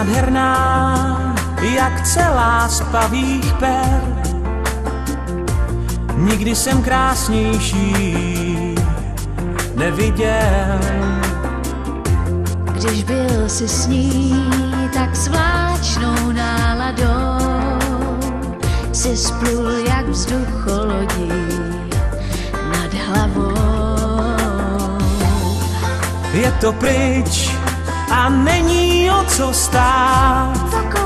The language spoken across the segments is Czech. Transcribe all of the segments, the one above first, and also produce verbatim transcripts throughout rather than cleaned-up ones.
nádherná, jak celá z pavých per. Nikdy jsem krásnější neviděl. Když byl si s ní tak s vláčnou náladou, si splul jak vzducholodí nad hlavou. Je to pryč a není o co stát.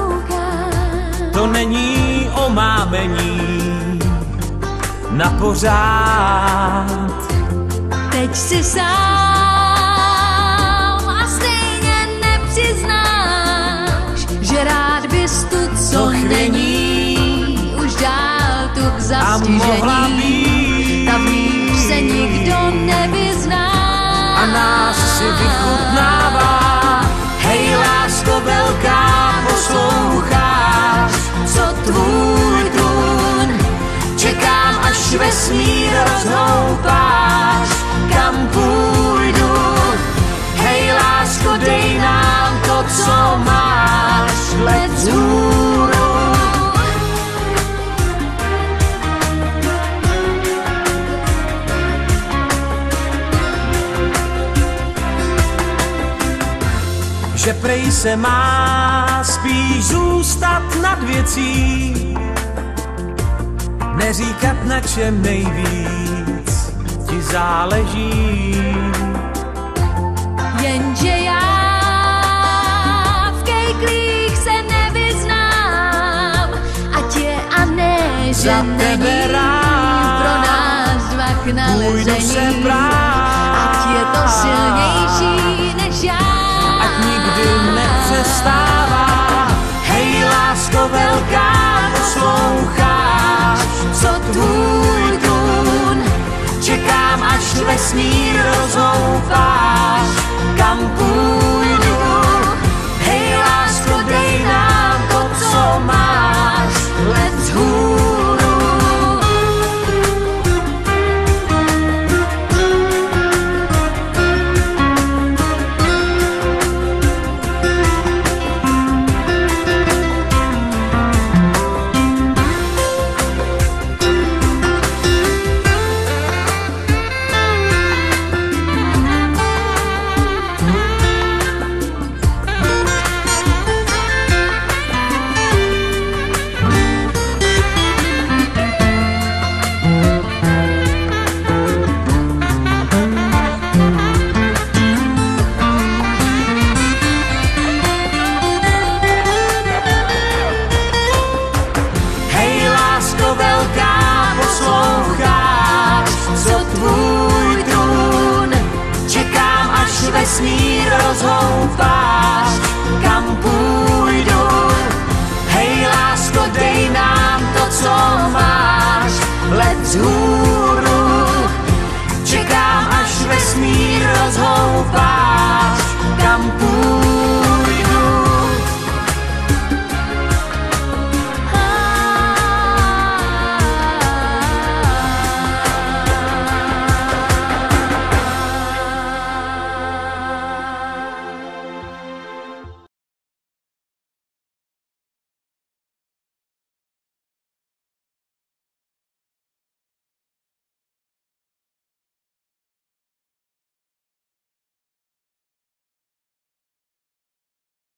To není o mámení na pořád. Teď si sám a stejně nepřiznáš, že rád bys tu, co není, už dál tu k zastižení. Ta v ní se nikdo nevyzná a nás si vychutnává. Hej, lásko velká, posloucháš, co tvůj trůn? Čekám, až vesmír rozhoupáš, kam půjdu. Hej, lásko, dej nám to, co máš, let vzhůru. Že prej se má spíš zůstat nad věcí, neříkat, na čem nejvíc ti záleží. Jenže já v kejklích se nevyznám, ať je a ne, že za tebe rád pro nás dva k nalezení. Ať je to silnější než já, ať nikdy nepřestává. Hej, lásko velká, posloucháš, co tvůj trůn? Čekám, až vesmír rozhoupáš, kam půjdu. Hej, lásko, dej nám to, co máš, let vzhůru. Vesmír rozhoupáš, kam půjdu. Hej, lásko, dej nám to, co máš, let vzhůru. Čekám, až vesmír rozhoupáš.